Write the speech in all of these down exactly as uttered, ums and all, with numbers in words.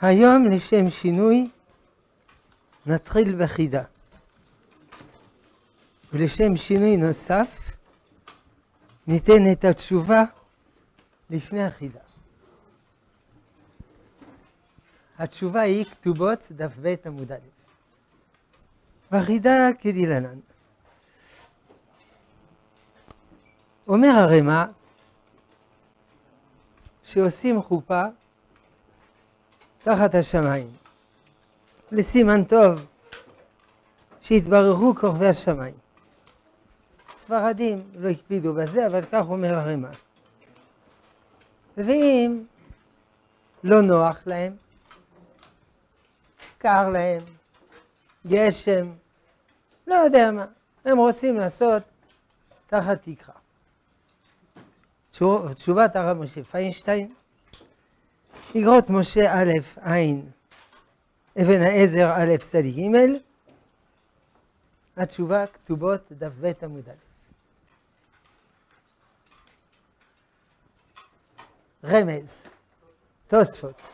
היום לשם שינוי נתחיל בחידה. ולשם שינוי נוסף ניתן את התשובה לפני החידה. התשובה היא כתובות דף ב' עמוד א'. והחידה כדלהלן. אומר הרמ"א שעושים חופה תחת השמיים לסימן טוב שהתבררו כוכבי השמיים. ספרדים לא הקפידו בזה, אבל כך אומר הרמ"א. ואם לא נוח להם, קר להם, גשם, לא יודע מה, הם רוצים לעשות תחת תקרה. תשובת הרב משה פיינשטיין, אגרות משה א' עין אבן העזר א' צדיק ג', התשובה כתובות דף ב' עמוד א'. רמז, תוספות.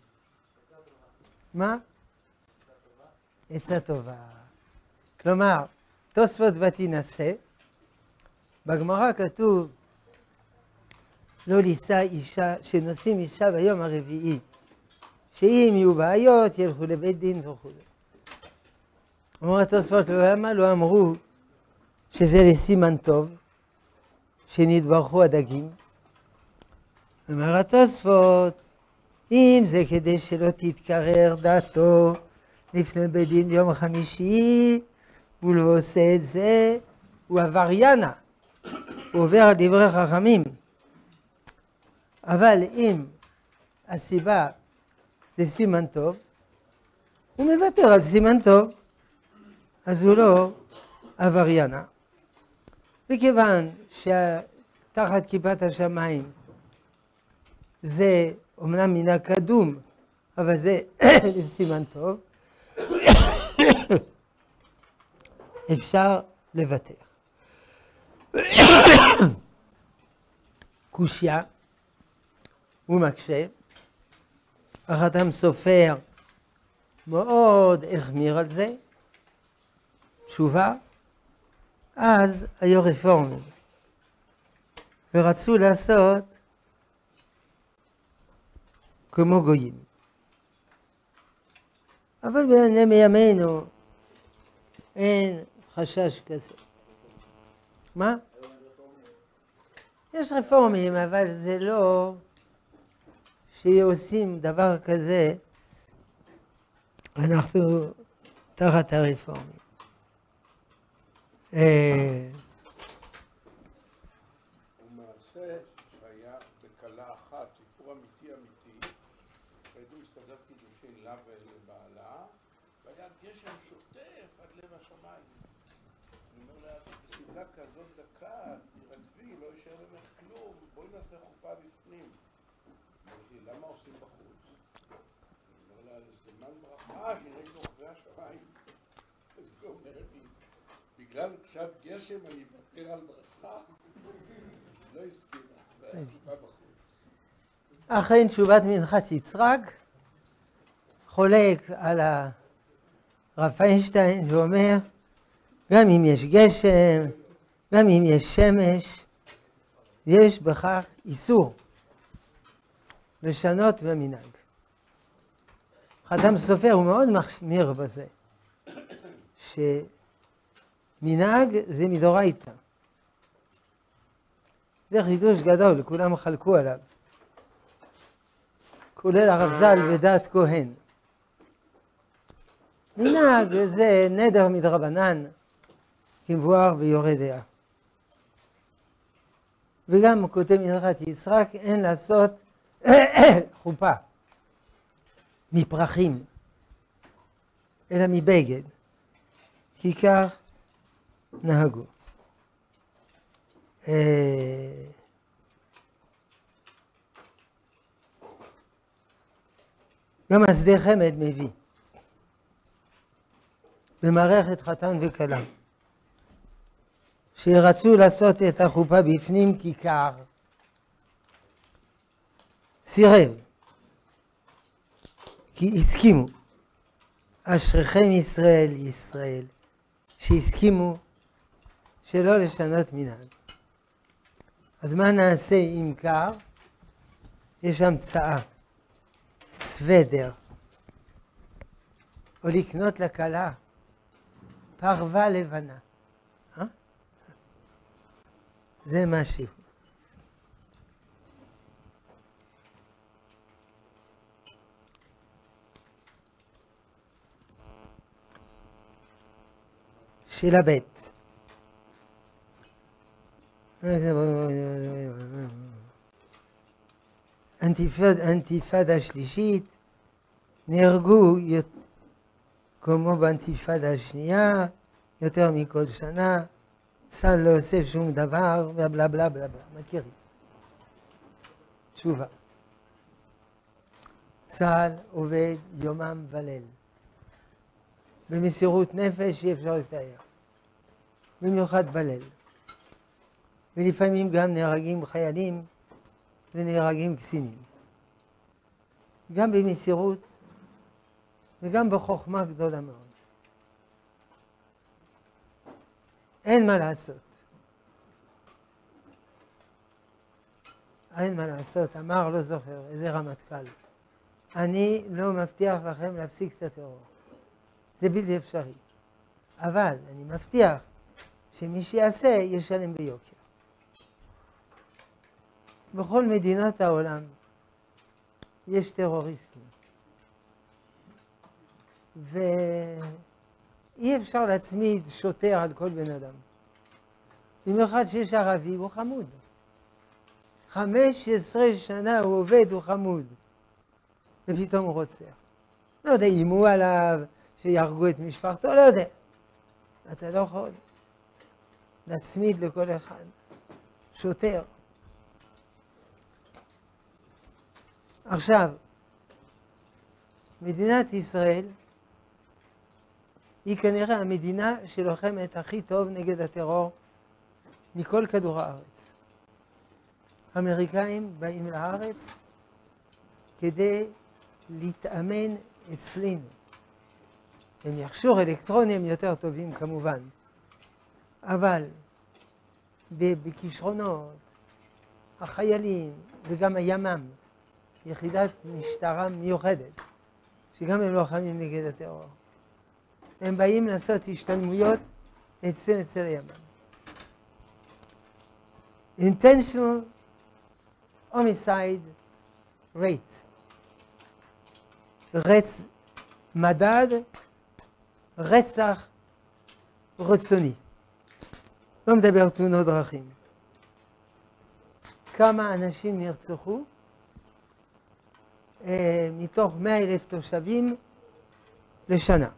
מה? עצה טובה. כלומר, תוספות ותינשא, בגמרא כתוב לא לישא אישה, שנושאים אישה ביום הרביעי, שאם יהיו בעיות ילכו לבית דין וכו'. אומר התוספות, למה לא אמרו שזה לסימן טוב, שנתברכו הדגים? אומר התוספות, אם זה כדי שלא תתקרר דעתו לפני בית דין ביום החמישי, הוא לא עושה את זה, הוא עבריינה, הוא עובר על דברי חכמים. אבל אם הסיבה זה סימן טוב, הוא מוותר על סימן טוב, אז הוא לא עבריינה. וכיוון שתחת כיפת השמיים זה אומנם מן הקדום, אבל זה סימן טוב, אפשר לוותר. קושיה ומקשה, החתם סופר מאוד החמיר על זה, תשובה, אז היו רפורמים ורצו לעשות כמו גויים. אבל בימינו אין חשש כזה. מה? יש רפורמים, אבל זה לא שעושים דבר כזה, אנחנו תחת הרפורמים. ומעשה שהיה בקלה אחת, סיפור אמיתי אמיתי, שהיינו מסתדר קידושי לה ולבעלה, והיה גשם שוטף עד לב השמיים. אני אומר לה, בסמלה כזאת דקה, תירדבי, לא יישאר ממך כלום, בואי נעשה חופה בפנים. אמרתי, למה עושים בחוץ? אני אומר לה, לזמן ברכה, נראה כוכבי השמיים. אז היא אומרת לי, בגלל קצת גשם אני אוותר על ברכה? לא הסכימה, והיה חופה בחוץ. אכן תשובת מנחת יצחק חולק על הרב פיינשטיין ואומר, גם אם יש גשם, גם אם יש שמש, יש בכך איסור לשנות במנהג. חתם סופר הוא מאוד מחמיר בזה, שמנהג זה מדאורייתא. זה חידוש גדול, כולם חלקו עליו, כולל הרב ז"ל ודעת כהן. מנהג זה נדר מדרבנן, כמבואר ביורה דעה. וגם כותב מנחת יצחק, אין לעשות חופה מפרחים, אלא מבגד, כי כך נהגו. גם השדה חמד מביא במערכת חתן וכלה שרצו לעשות את החופה בפנים כיכר, סירב, כי הסכימו. אשריכם ישראל, ישראל, שהסכימו שלא לשנות מנהג. אז מה נעשה אם קר? יש המצאה, סוודר, או לקנות לכלה פרווה לבנה. אה? זה משהו. שאלה ב' אינתיפאדה שלישית, נהרגו כמו באינתיפאדה השנייה, יותר מכל שנה, צה"ל לא עושה שום דבר, ובלה בלה בלה בלה, מכירים. תשובה. צה"ל עובד יומם וליל. במסירות נפש אי אפשר לתאר. במיוחד בליל. ולפעמים גם נהרגים חיילים ונהרגים קצינים. גם במסירות וגם בחוכמה גדולה מאוד. אין מה לעשות. אין מה לעשות, אמר, לא זוכר, איזה רמטכ"ל. אני לא מבטיח לכם להפסיק את הטרור. זה בלתי אפשרי. אבל אני מבטיח שמי שיעשה ישלם ביוקר. בכל מדינות העולם יש טרוריסטים. ואי אפשר להצמיד שוטר על כל בן אדם. במיוחד שיש ערבי, הוא חמוד. חמש עשרה שנה הוא עובד, הוא חמוד. ופתאום הוא רוצח. לא יודע, אימו עליו, שיהרגו את משפחתו, לא יודע. אתה לא יכול להצמיד לכל אחד. שוטר. עכשיו, מדינת ישראל היא כנראה המדינה שלוחמת הכי טוב נגד הטרור מכל כדור הארץ. האמריקאים באים לארץ כדי להתאמן אצלנו. הם יחשור אלקטרונים יותר טובים כמובן, אבל בכישרונות, החיילים וגם הימ"מ, יחידת משטרה מיוחדת, שגם הם לוחמים נגד הטרור. הם באים לעשות השתלמויות אצל אצל הימ"מ. Intentional homicide rate. רצ... מדד רצח רצוני. לא מדבר תאונות דרכים. כמה אנשים נרצחו? אה, מתוך מאה אלף תושבים לשנה.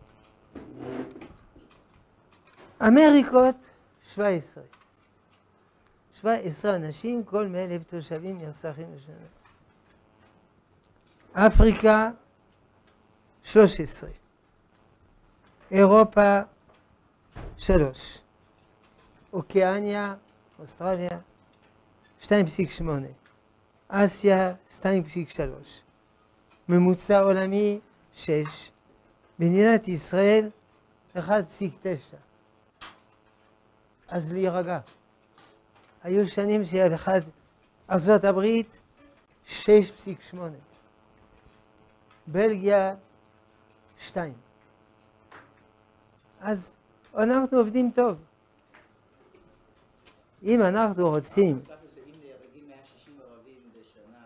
אמריקות שבע עשרה. שבע עשרה אנשים, כל מאה אלף תושבים נרצחים לשנה. אפריקה שלוש עשרה. אירופה שלוש. אוקיאניה, אוסטרליה שתיים נקודה שמונה. אסיה שתיים נקודה שלוש. ממוצע עולמי שש. מדינת ישראל אחד נקודה תשע. אז להירגע. היו שנים שהיה אחד, ארצות הברית שש נקודה שמונה. בלגיה שתיים. אז אנחנו עובדים טוב. אם אנחנו רוצים... אם נהרגים מאה ושישים ערבים בשנה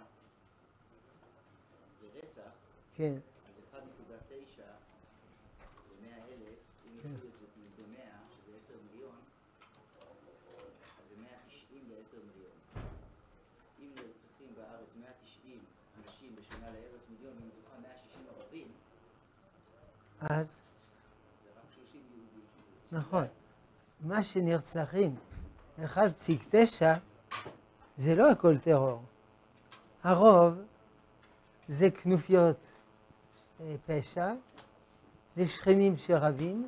ברצח, כן. אז אחד נקודה תשע ל-מאה אלף, אם יצאו את זה ב-מאה, שזה עשרה מיליון, אז זה מאה ותשעים ל-עשרה מיליון. אם נרצחים בארץ מאה ותשעים אנשים בשנה לארץ מיליון, אם מתוכם מאה ושישים ערבים, אז? זה רק שלושים יהודים. נכון. מה שנרצחים אחד נקודה תשע זה לא הכל טרור. הרוב זה כנופיות פשע, זה שכנים שרבים,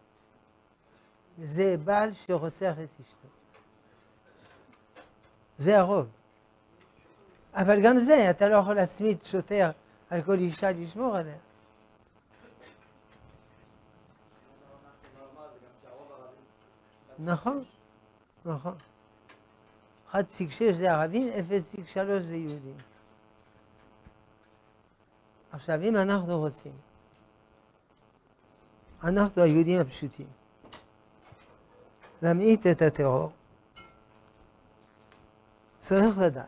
זה בעל שרוצח את אשתו. זה הרוב. אבל גם זה, אתה לא יכול להצמיד שוטר על כל אישה לשמור עליה. נכון, נכון. אחת נקודה שש זה ערבים, אפס נקודה שלוש זה יהודים. עכשיו, אם אנחנו רוצים, אנחנו היהודים הפשוטים, להמעיט את הטרור, צריך לדעת.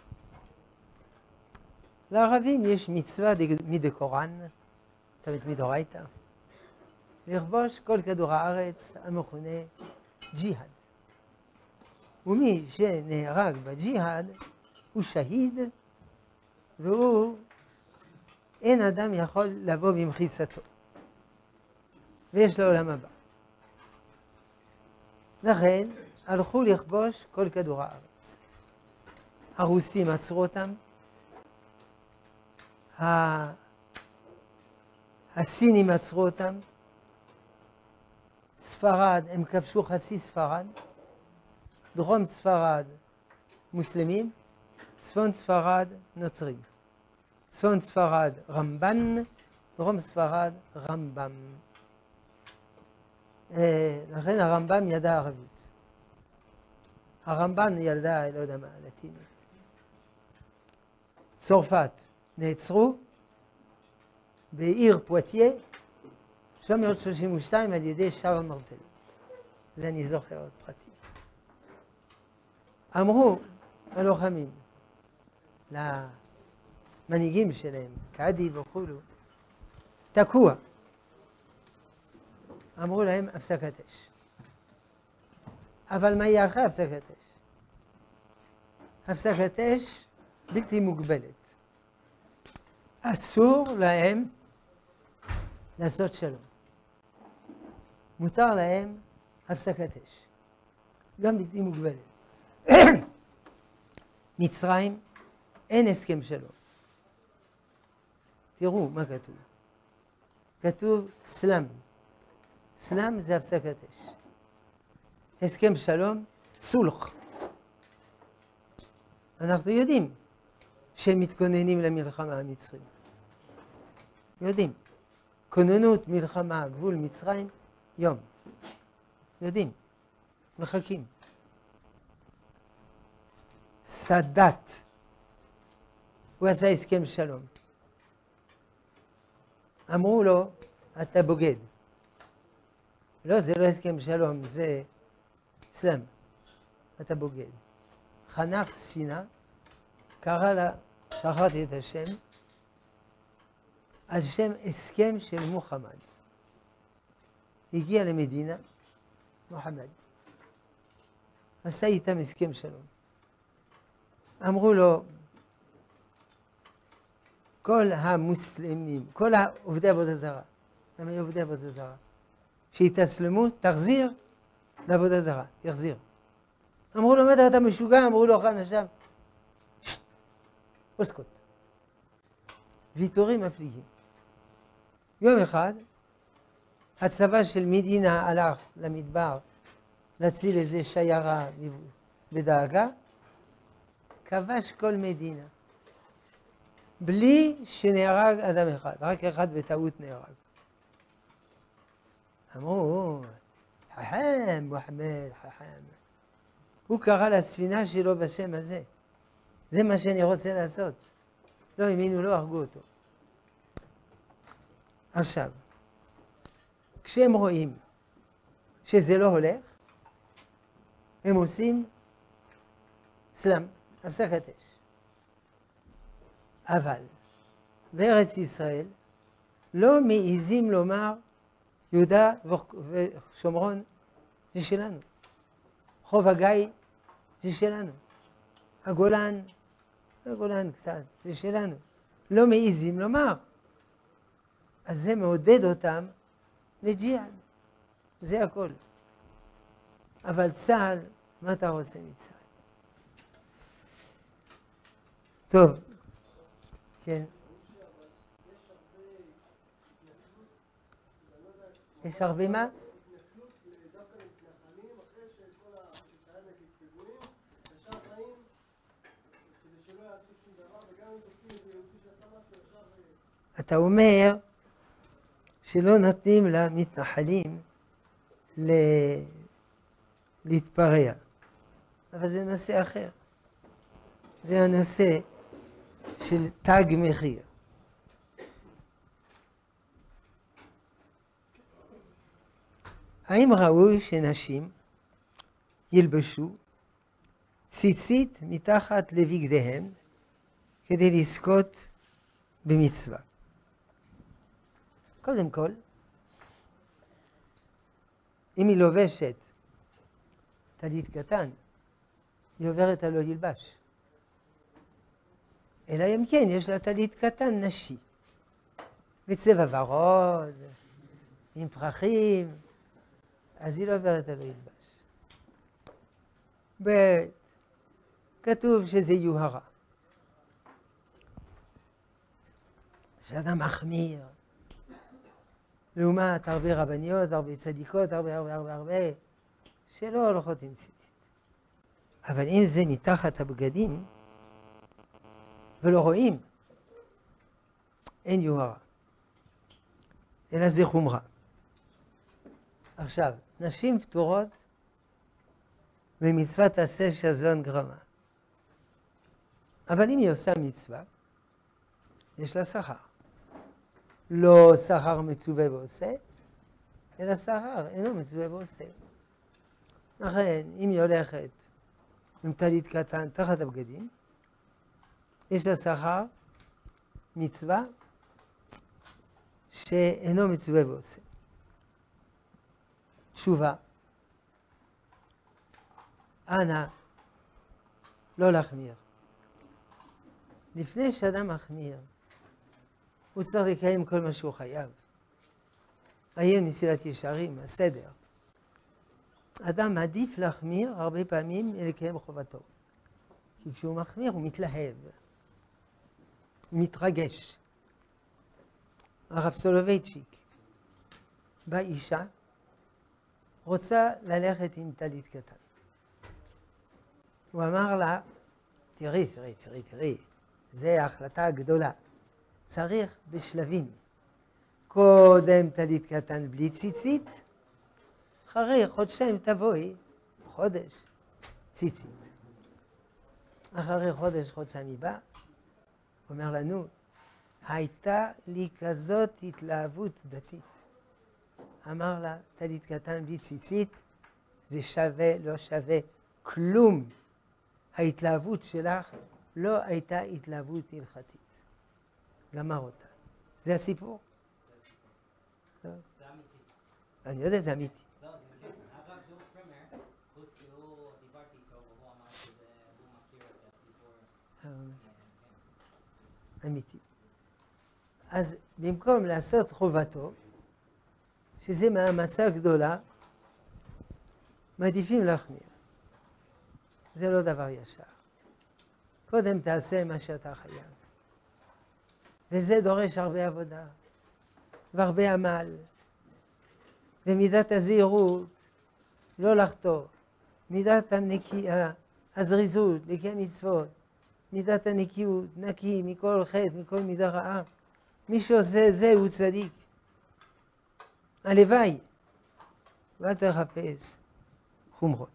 לערבים יש מצווה מדקוראן, זאת אומרת מדאורייתא, לכבוש כל כדור הארץ המכונה ג'יהאד. ומי שנהרג בג'יהאד הוא שהיד, והוא, אין אדם יכול לבוא במחיצתו, ויש לו עולם הבא. לכן הלכו לכבוש כל כדור הארץ. הרוסים עצרו אותם, הסינים עצרו אותם, ספרד, הם כבשו חצי ספרד, דרום ספרד מוסלמים, צפון ספרד נוצרים. צפון ספרד רמב"ן, דרום ספרד רמב"ם. לכן הרמב"ם ידע ערבית. הרמב"ן ילדה, לא יודע מה, לטינית. צרפת נעצרו בעיר פואטיה, שבע מאות שלושים ושתיים על ידי שרל מרטל. זה אני זוכר עוד פרטים. אמרו הלוחמים למנהיגים שלהם, קאדי וכולו, תקוע. אמרו להם הפסקת אש. אבל מה יהיה אחרי הפסקת אש? הפסקת אש בלתי מוגבלת. אסור להם לעשות שלום. מותר להם הפסקת אש. גם בלתי מוגבלת. מצרים, אין הסכם שלום. תראו מה כתוב. כתוב סלאם. סלאם זה הפסקת אש. הסכם שלום, סולח. אנחנו יודעים שהם מתכוננים למלחמה המצרים. יודעים. כוננות מלחמה, גבול מצרים, יום. יודעים. מחכים. סאדאת. הוא עשה הסכם שלום. אמרו לו, אתה בוגד. לא, זה לא הסכם שלום, זה סלאם. אתה בוגד. חנך ספינה, קרא לה, שכחתי את השם, על שם הסכם של מוחמד. הגיע למדינה, מוחמד. עשה איתם הסכם שלום. אמרו לו, כל המוסלמים, כל עובדי עבודה זרה, הם היו עובדי עבודה זרה, שהתאסלמו, תחזיר לעבודה זרה, יחזיר. אמרו לו, מה אתה משוגע? אמרו לו, חן עכשיו, שט, אוסקוט. ויתורים מפליגים. יום אחד, הצבא של מדינה הלך למדבר להציל איזה שיירה בדאגה, כבש כל מדינה. בלי שנהרג אדם אחד, רק אחד בטעות נהרג. אמרו, חכם, מוחמד, חכם. הוא קרא לספינה שלו בשם הזה. זה מה שאני רוצה לעשות. לא האמינו, לא הרגו אותו. עכשיו, כשהם רואים שזה לא הולך, הם עושים סלאם, הפסקת אש. אבל בארץ ישראל לא מעיזים לומר יהודה ושומרון זה שלנו. חוף הגיא זה שלנו. הגולן, הגולן קצת, זה שלנו. לא מעיזים לומר. אז זה מעודד אותם לג'יהאד. זה הכל. אבל צה"ל, מה אתה רוצה מצה"ל? טוב. כן. יש הרבה מה? אתה אומר שלא נותנים למתנחלים להתפרע. אבל זה נושא אחר. זה הנושא של תג מחיר. האם ראוי שנשים ילבשו ציצית מתחת לבגדיהן כדי לזכות במצווה? קודם כל, אם היא לובשת טלית קטן, היא עוברת הלא ילבש. אלא אם כן יש לה טלית קטן נשי, בצבע ורוד, עם פרחים, אז היא לא עוברת הלא ילבש. ב' כתוב שזה יוהרה. שאדם מחמיר, לעומת הרבה רבניות, הרבה צדיקות, הרבה הרבה הרבה הרבה, שלא הולכות עם ציצית. אבל אם זה מתחת הבגדים, ולא רואים, אין יוהרה, אלא זה חומרה. עכשיו, נשים פטורות במצוות עשה שזון גרמה. אבל אם היא עושה מצווה, יש לה שכר. לא שכר מצווה ועושה, אלא שכר אינו מצווה ועושה. לכן, אם היא הולכת עם טלית קטן תחת הבגדים, יש לה שכר מצווה שאינו מצווה ועושה. תשובה, אנא לא להחמיר. לפני שאדם מחמיר, הוא צריך לקיים כל מה שהוא חייב. עיין מסילת ישרים, הסדר. אדם עדיף להחמיר הרבה פעמים לקיים חובתו. כי כשהוא מחמיר הוא מתלהב, הוא מתרגש. הרב סולובייצ'יק, באה אישה, רוצה ללכת עם טלית קטן. הוא אמר לה, תראי, תראי, תראי, תראי, זה ההחלטה הגדולה. צריך בשלבים. קודם טלית קטן בלי ציצית, אחרי חודשיים תבואי, חודש, ציצית. אחרי חודש, חודשיים היא באה, אומר לנו, הייתה לי כזאת התלהבות דתית. אמר לה, טלית קטן בלי ציצית, זה שווה, לא שווה, כלום. ההתלהבות שלך לא הייתה התלהבות הלכתית. גמר אותה. זה הסיפור? זה אמיתי. אני יודע, זה אמיתי. לא, זה אמיתי. הרב דור פרמר, הוא דיברתי איתו, והוא אמר שהוא מכיר את הסיפור. אמיתי. אז במקום לעשות חובתו, שזה מעמסה גדולה, מעדיפים להחמיר. זה לא דבר ישר. קודם תעשה מה שאתה חייב. וזה דורש הרבה עבודה, והרבה עמל, ומידת הזהירות, לא לחטוא, מידת הנקייה, הזריזות, לקיים מצוות, מידת הנקיות, נקי מכל חטא, מכל מידה רעה. מי שעושה זה הוא צדיק. הלוואי, ואל תחפש חומרות.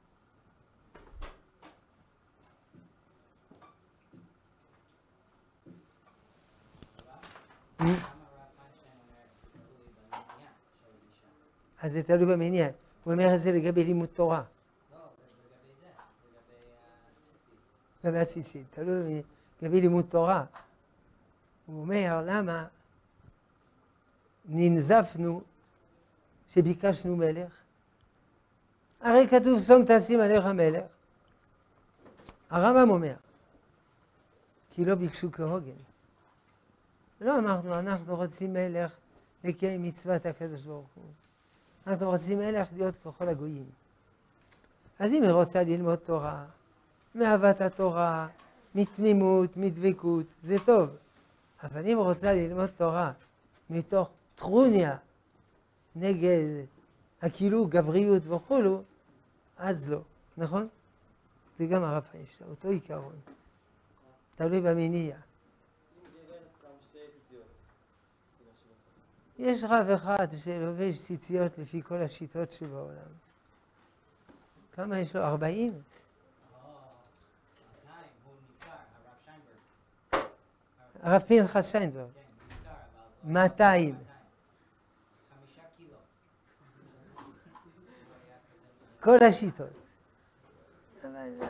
אז זה תלוי במניע. הוא אומר את זה לגבי לימוד תורה. לא, לגבי זה, לגבי הציצית. לגבי הציצית, תלוי לגבי לימוד תורה. הוא אומר, למה ננזפנו שביקשנו מלך? הרי כתוב, שום תשים עליך מלך. הרמב"ם אומר, כי לא ביקשו כהוגן. לא אמרנו, אנחנו רוצים מלך לקיים מצוות הקדוש ברוך הוא. אנחנו רוצים מלך להיות ככל הגויים. אז אם היא רוצה ללמוד תורה, מאהבת התורה, מתמימות, מדבקות, זה טוב. אבל אם היא רוצה ללמוד תורה מתוך טרוניה נגד הכאילו גבריות וכולו, אז לא, נכון? זה גם הרב פיינשטיין, אותו עיקרון. תלוי במניע. יש רב אחד שלובש ציציות לפי כל השיטות שבעולם. כמה יש לו? ארבעים? או, מאתיים, הוא נפטר, הרב שיינברג. הרב פנחס שיינברג. כן, הוא נפטר, אבל... מאתיים. חמישה קילו. כל השיטות. אבל אה,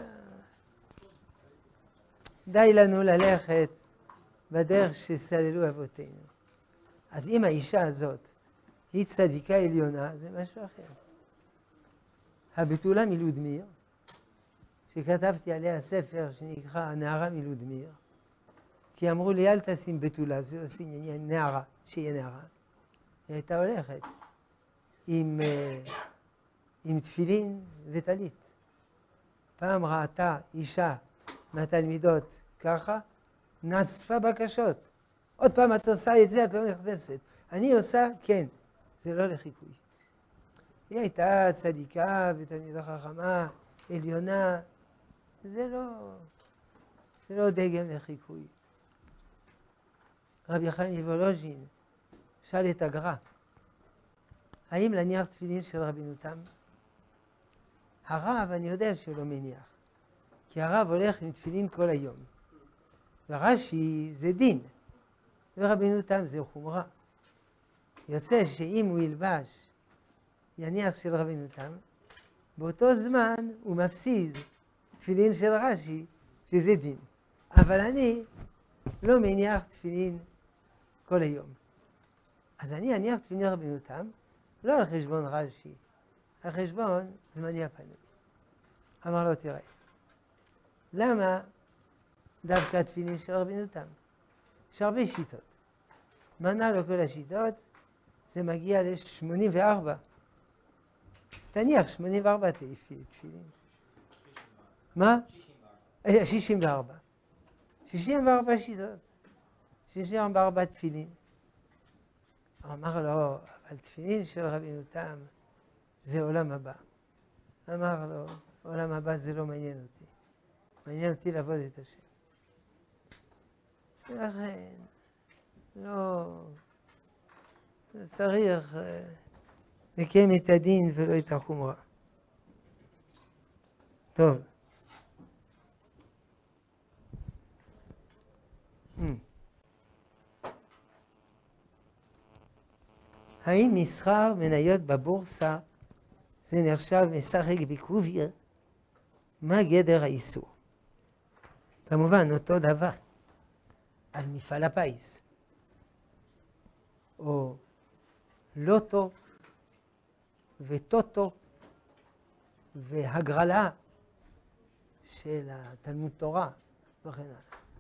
די לנו ללכת בדרך שסללו אבותינו. אז אם האישה הזאת היא צדיקה עליונה, זה משהו אחר. הבתולה מלודמיר, שכתבתי עליה ספר שנקרא הנערה מלודמיר, כי אמרו לי אל תשים בתולה, זה עושים עניין נערה, שיהיה נערה. היא הייתה הולכת עם, עם תפילין וטלית. פעם ראתה אישה מהתלמידות ככה, נאספה בקשות. עוד פעם את עושה את זה, את לא נכנסת. אני עושה, כן, זה לא לחיקוי. היא הייתה צדיקה ותלמידה חכמה, עליונה, זה לא, זה לא דגם לחיקוי. רבי חיים מוולוז'ין שאל את הגר"א, האם להניח תפילין של רבינו תם? הרב, אני יודע שהוא לא מניח, כי הרב הולך עם תפילין כל היום. ורש"י זה דין, ורבינו תם זה חומרה. יוצא שאם הוא ילבש יניח של רבינו תם, באותו זמן הוא מפסיד תפילין של רש"י, שזה דין. אבל אני לא מניח תפילין כל היום. אז אני אניח תפילין רבינו תם, לא על חשבון רש"י, על חשבון זמני הפנוי. אמר לו, תראה, למה דווקא התפילין של רבינו תם? יש הרבה שיטות. מנה לו כל השיטות, זה מגיע ל-שמונים וארבע. תניח שמונים וארבע תפילין. מה? שישים וארבע. שישים וארבע שיטות. שישים וארבע תפילין. אמר לו, אבל תפילין של רבינו תם זה עולם הבא. אמר לו, עולם הבא זה לא מעניין אותי. מעניין אותי לעבוד את השם. ולכן, לא, צריך לקיים את הדין ולא את החומרה. טוב. האם מסחר מניות בבורסה זה נחשב משחק בקוביה? מה גדר האיסור? כמובן אותו דבר על מפעל הפיס או לוטו וטוטו והגרלה של התלמוד תורה וכן הלאה.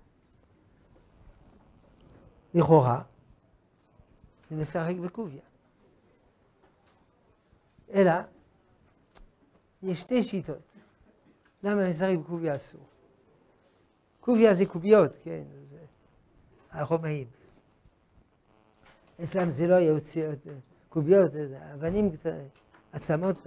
לכאורה זה משחק בקוביה. אלא יש שתי שיטות. למה משחק בקוביה אסור? קוביה זה קוביות, כן, זה הרומאים. אצלם זה לא יוצא קוביות, אבנים, עצמות.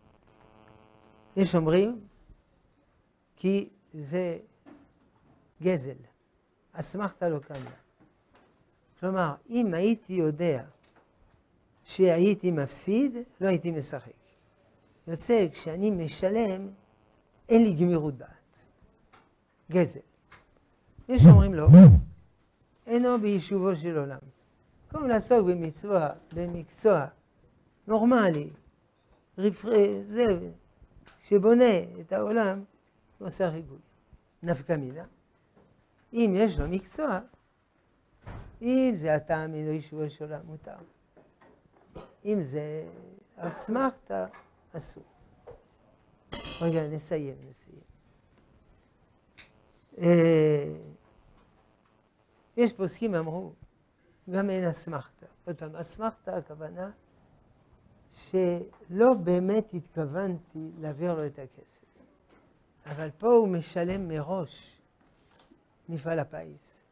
יש אומרים כי זה גזל, אסמכתא לא קמא. כלומר, אם הייתי יודע שהייתי מפסיד, לא הייתי משחק. יוצא, כשאני משלם, אין לי גמירות דעת. גזל. יש אומרים לו, אינו ביישובו של עולם. במקום לעסוק במצווה, במקצוע נורמלי, רפרי, זה, שבונה את העולם, הוא עושה ריגול. נפקא מינה. אם יש לו מקצוע, אם זה הטעם אינו יישובו של עולם, מותר. אם זה אסמכתא, אסור. רגע, נסיים, נסיים. יש פוסקים אמרו, גם אין אסמכתא. אותם, אסמכתא הכוונה שלא באמת התכוונתי להעביר לו את הכסף. אבל פה הוא משלם מראש מפעל הפיס,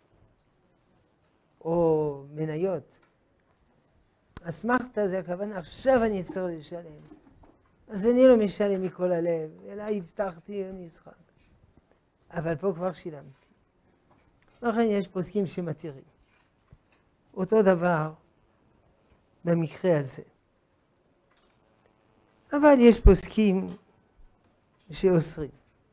או מניות. אסמכתא זה הכוונה, עכשיו אני צריך לשלם. אז אני לא משלם מכל הלב, אלא הבטחתי במשחק. אבל פה כבר שילמתי. לכן יש פוסקים שמתירים. אותו דבר במקרה הזה. אבל יש פוסקים שאוסרים.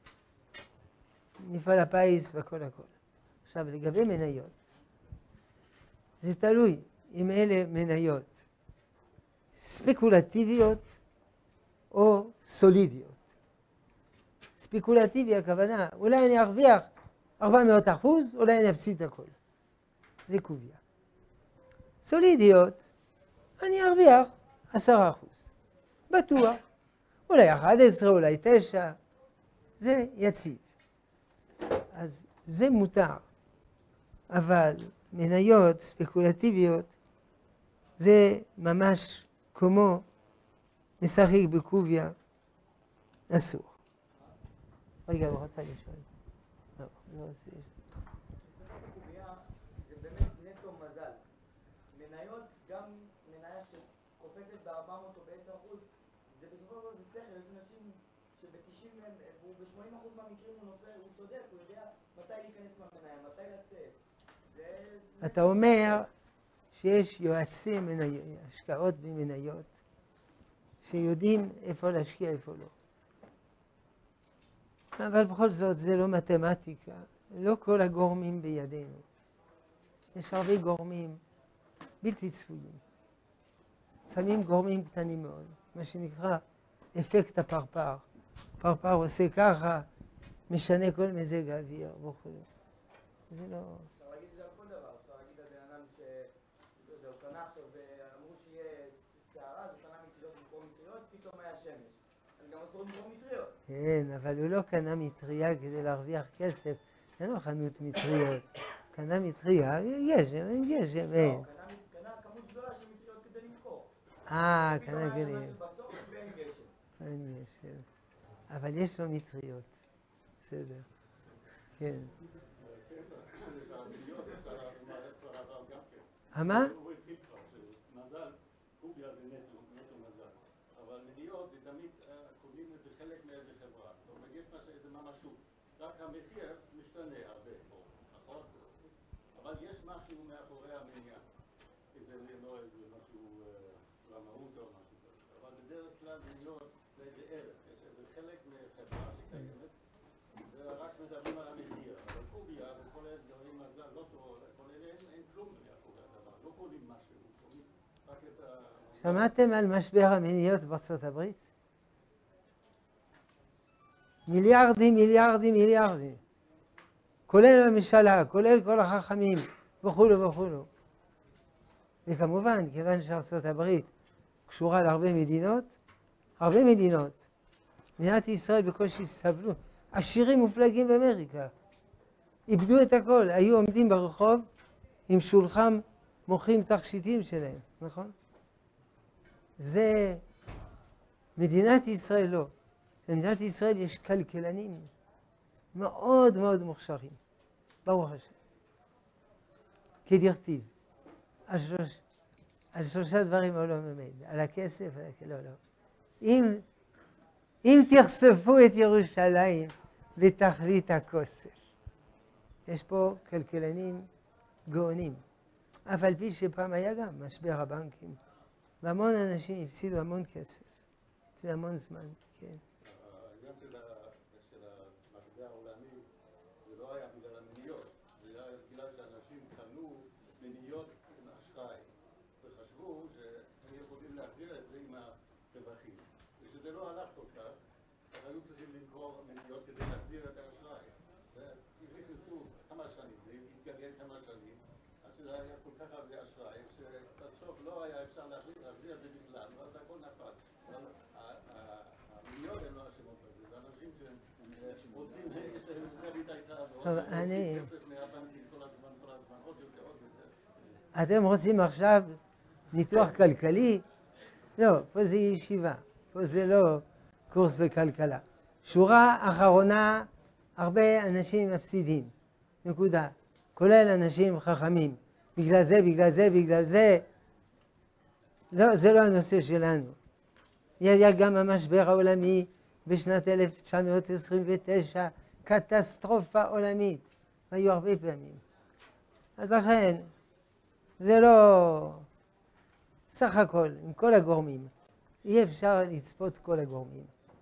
מפעל הפיס והכל הכל. עכשיו, לגבי מניות, זה תלוי אם אלה מניות ספקולטיביות או סולידיות. ספקולטיבי הכוונה, אולי אני ארוויח ארבע מאות אחוז, אולי אני אפסיד הכל. זה קוביה. סולידיות, אני ארוויח עשרה אחוז. בטוח. אולי אחת עשרה, אולי תשע. זה יציב. אז זה מותר. אבל מניות ספקולטיביות זה ממש כמו משחק בקוביה אסור. רגע, הוא רצה לשאול. לא, לא רוצה. משחק בקוביה זה באמת נטו מזל. מניות, גם מניה שקופצת ב-ארבע מאות או ב-עשרה אחוז, זה בסופו של דבר זה שכל. יש אנשים שב-תשעים, וב-שמונים אחוז מהמקרים הוא נופל, הוא צודק, הוא יודע מתי להיכנס מהמניה, מתי לצאת. אתה אומר שיש יועצי השקעות במניות שיודעים איפה להשקיע, איפה לא. אבל בכל זאת זה לא מתמטיקה, לא כל הגורמים בידינו. יש הרבה גורמים בלתי צפויים. לפעמים גורמים קטנים מאוד, מה שנקרא אפקט הפרפר. פרפר עושה ככה, משנה כל מזג האוויר וכו'. זה לא... אפשר להגיד את זה על כל דבר, אפשר להגיד על בן אדם שהוא קנה עכשיו ואמרו שיהיה סערה, אז הוא קנה מטריות במקום מטריות, פתאום היה שמש. אז גם אסור במקום מטריות. כן, אבל הוא לא קנה מטריה כדי להרוויח כסף, אין לו חנות מטריות. קנה מטריה, גשם, אין גשם, אין. לא, קנה כמות גדולה של מטריות כדי למכור. אה, פתאום קנה היה כדי... שנה של בצורת ואין גשם. אין גשם. אבל יש לו מטריות. בסדר. כן. מה? מזל, קוביה זה נטו, נטו מזל. אבל מניות זה תמיד קובעים איזה חלק מאיזה חברה. זאת אומרת, יש איזה ממשות. רק המחיר משתנה הרבה פה, נכון? אבל יש משהו מאחורי המניעה. זה לא איזה משהו רמאות או משהו כזה. אבל בדרך כלל מניות זה איזה ערך. יש איזה חלק מחברה שקיימת. זה רק מדברים על המחיר. אבל קוביה וכל אלה דברים מזל, לא טוב, כל אלה אין כלום מאחורי הדבר. לא קובעים משהו, קובעים רק את ה... שמעתם על משבר המניות בארצות הברית? מיליארדים, מיליארדים, מיליארדים. כולל הממשלה, כולל כל החכמים, וכולו וכולו. וכמובן, כיוון שארצות הברית קשורה להרבה מדינות, הרבה מדינות, מדינת ישראל בקושי סבלו, עשירים מופלגים באמריקה, איבדו את הכל, היו עומדים ברחוב עם שולחן מוכרים תכשיטים שלהם, נכון? זה מדינת ישראל לא. במדינת ישראל יש כלכלנים מאוד מאוד מוכשרים, ברוך השם. כדרטיב. על, שלוש, על שלושה דברים הוא לא מלמד, על הכסף, על הכסף, לא, לא. אם, אם תחשפו את ירושלים לתכלית הכוסף, יש פה כלכלנים גאונים. אף על פי שפעם היה גם משבר הבנקים, והמון אנשים הפסידו המון כסף, זה המון זמן, כן. העניין של המשבר העולמי זה לא היה בגלל המניות, זה היה בגלל שאנשים קנו מניות עם אשראי וחשבו שהם יכולים להחזיר את זה עם הרווחים. ושזה לא הלך כל כך, אז היו צריכים למכור מניות כדי להחזיר את האשראי. ונכנסו כמה שנים, זה התגלגל כמה שנים, עד שזה היה כל כך הרבה אשראי, שבסוף לא היה אפשר להחזיר את זה בכלל, ואז הכל נפל. המניות הן לא אשמות בזה, זה אנשים שרוצים, יש להם יותר מדי תאוות, אני... כסף מהבנקים כל הזמן, כל הזמן, עוד יותר, עוד יותר. אתם רוצים עכשיו ניתוח כלכלי? לא, פה זה ישיבה, פה זה לא קורס לכלכלה. שורה אחרונה, הרבה אנשים מפסידים, נקודה. כולל אנשים חכמים. בגלל זה, בגלל זה, בגלל זה. לא, זה לא הנושא שלנו. היה גם המשבר העולמי בשנת אלף תשע מאות עשרים ותשע, קטסטרופה עולמית. היו הרבה פעמים. אז לכן, זה לא... סך הכל, עם כל הגורמים. אי אפשר לצפות כל הגורמים.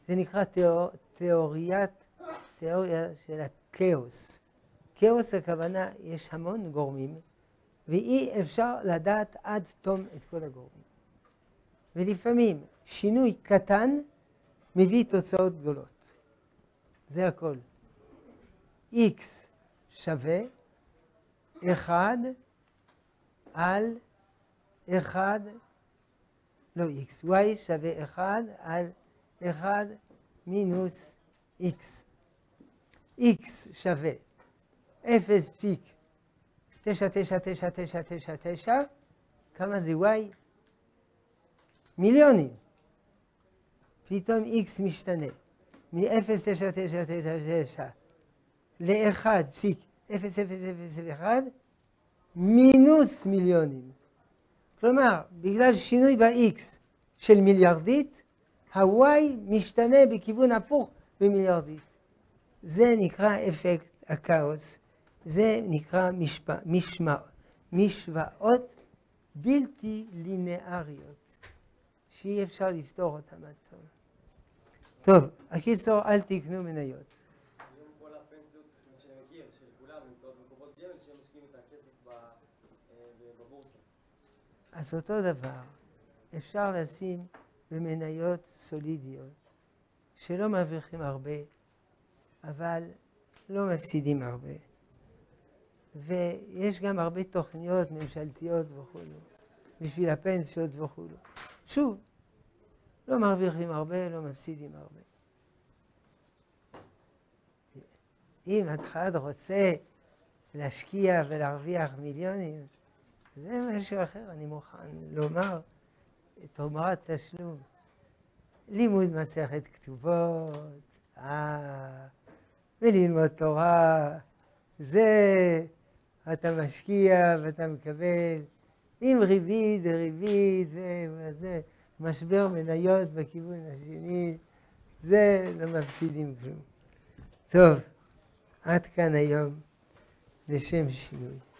זה נקרא תיאור, תיאוריית, תיאוריה של הכאוס. כאוס הכוונה, יש המון גורמים, ואי אפשר לדעת עד תום את כל הגורמים. ולפעמים שינוי קטן מביא תוצאות גדולות. זה הכל. X שווה אחד על אחד, לא X, Y שווה אחד על אחד מינוס X. X שווה אפס פסיק תשע תשע תשע תשע תשע תשע, כמה זה Y? מיליונים. פתאום X משתנה מ-אפס תשע תשע תשע תשע ל-אחד פסיק אפס אפס אפס אחד מינוס מיליונים. כלומר, בגלל שינוי ב-X של מיליארדית, ה-Y משתנה בכיוון הפוך במיליארדית. זה נקרא אפקט הכאוס. זה נקרא משפע, משמע, משוואות בלתי לינאריות, שאי אפשר לפתור אותם עד טוב. טוב, הקיצור, אל תקנו מניות. היום כל הפנסיות שאני מכיר, של כולם נמצאות בקופות גמל, שהם משקיעים את הכסף בבורסה. אז אותו דבר, אפשר לשים במניות סולידיות, שלא מרוויחים הרבה, אבל לא מפסידים הרבה. ויש גם הרבה תוכניות ממשלתיות וכו', בשביל הפנסיות וכו'. שוב, לא מרוויחים הרבה, לא מפסידים הרבה. אם אחד רוצה להשקיע ולהרוויח מיליונים, זה משהו אחר, אני מוכן לומר, תרומת תשלום. לימוד מסכת כתובות, אה, וללמוד תורה, זה אתה משקיע ואתה מקבל עם ריבית וריבית וזה, משבר מניות בכיוון השני, זה לא מפסידים כלום. טוב, עד כאן היום לשם שינוי.